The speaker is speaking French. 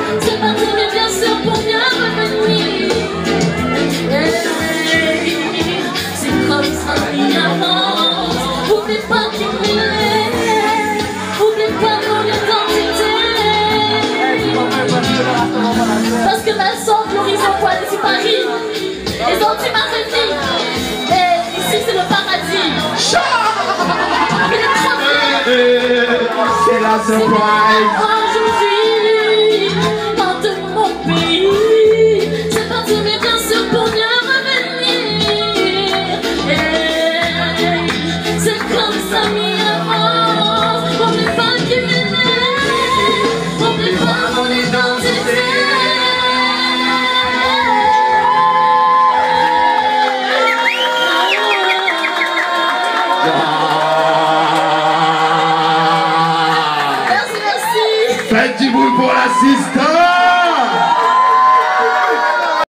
C'est parti, mais bien sûr pour bien revenir. C'est comme ça qu'il avance. Oublie pas qui il est. Oublie pas mon identité. Parce que ma sang glorifie en quoi ici Paris. Les autres tu m'as remis. Et ici c'est le paradis. C'est la surprise. Aujourd'hui, hors de mon pays, c'est parti mais bien sûr pour bien revenir. C'est comme ça mi avance. N'oublie pas qui m'aimait. N'oublie pas mon identité. Faites du bruit pour l'assistant.